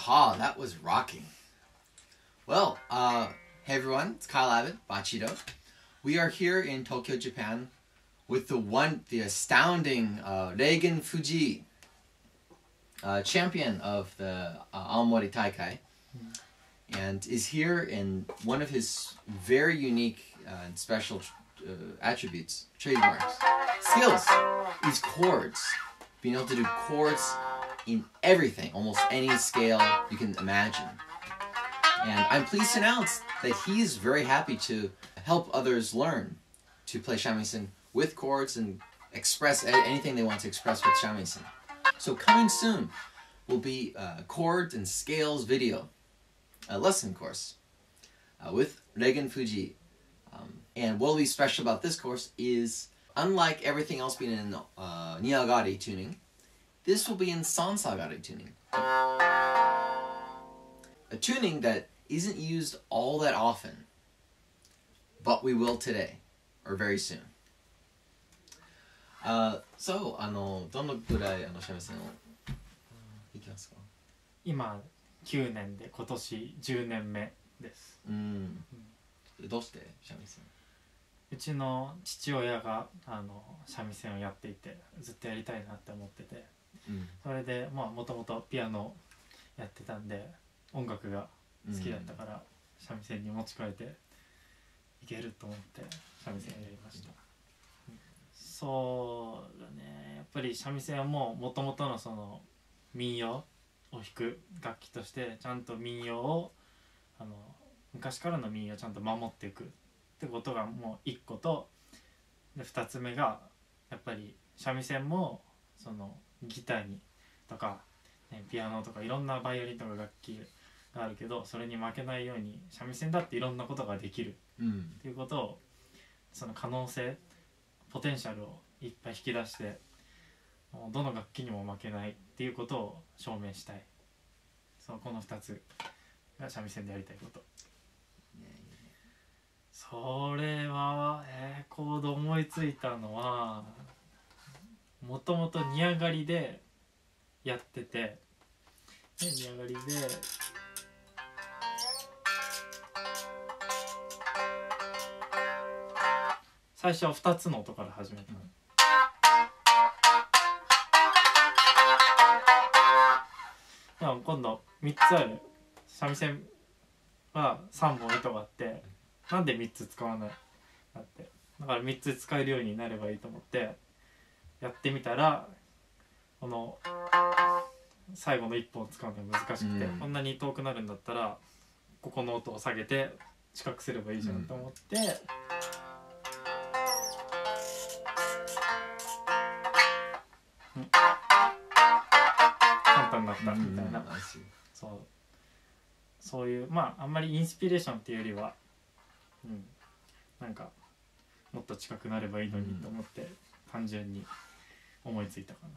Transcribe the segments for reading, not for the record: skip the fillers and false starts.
Yeehaw, that was rocking. Well, hey everyone, it's Kyle Abbott, Bachido. We are here in Tokyo, Japan with the astounding Reigen Fuji, champion of the Aomori Taikai, and is here in one of his very unique and special attributes, trademarks, skills, is chords. Being able to do chords in everything, almost any scale you can imagine. And I'm pleased to announce that he's very happy to help others learn to play shamisen with chords and express anything they want to express with shamisen. So coming soon will be a chords and scales video, a lesson course with Reigen Fuji. And what will be special about this course is, unlike everything else being in Niagari tuning, this will be in Sansagari tuning. A tuning that isn't used all that often, but we will today, or very soon. So, どのぐらい三味線を弾きますか？ 今9年で今年10年目です。 どうして三味線？ うちの父親が三味線をやっていて、ずっとやりたいなって思ってて、それでもともとピアノやってたんで音楽が好きだったから、三味線に持ち替えていけると思って三味線をやりました。そうだね、やっぱり三味線はもともとのその民謡を弾く楽器としてちゃんと民謡を昔からの民謡をちゃんと守っていくってことがもう1個と、で2つ目がやっぱり三味線もそのギターにとか、ピアノとかいろんなバイオリンとか楽器があるけど、それに負けないように三味線だっていろんなことができるっていうことを、その可能性ポテンシャルをいっぱい引き出して、どの楽器にも負けないっていうことを証明したい。そう、この2つが三味線でやりたいこと。それはコード思いついたのはもともとニアガリでやってて、ニアガリで最初は2つの音から始めたの。でも今度3つある三味線は3本糸があって、なんで3つ使わないだって、だから3つ使えるようになればいいと思ってやってみたら、この最後の1本を使うのが難しくて、こんなに遠くなるんだったらここの音を下げて近くすればいいじゃんと思って、簡単になったみたいな、そういうあんまりインスピレーションっていうよりは、なんかもっと近くなればいいのにと思って単純に思いついたかな。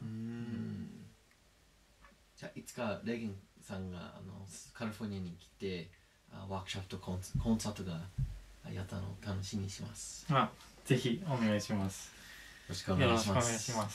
じゃあいつかレイゲンさんがカリフォルニアに来てワークショップとコンサートがやったのを楽しみにします。 ぜひお願いします。 よろしくお願いします。 よろしくお願いします。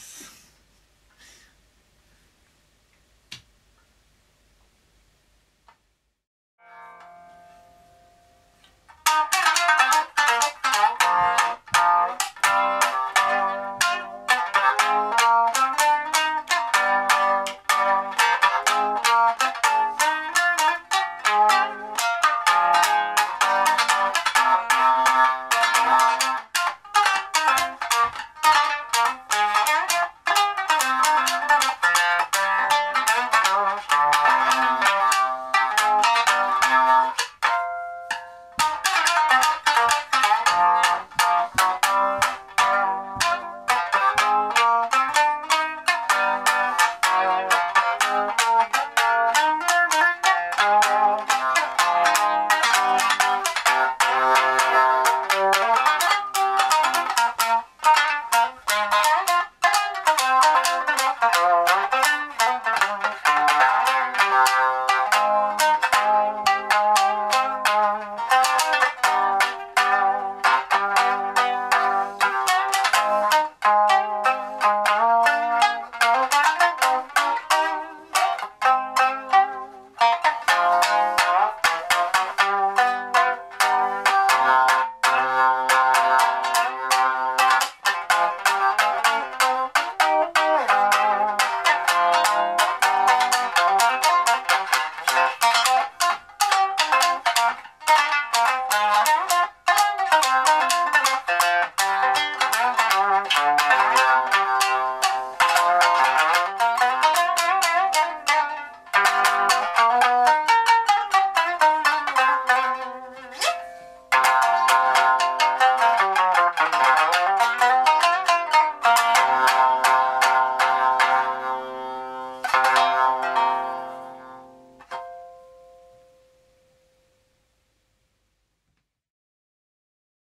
す。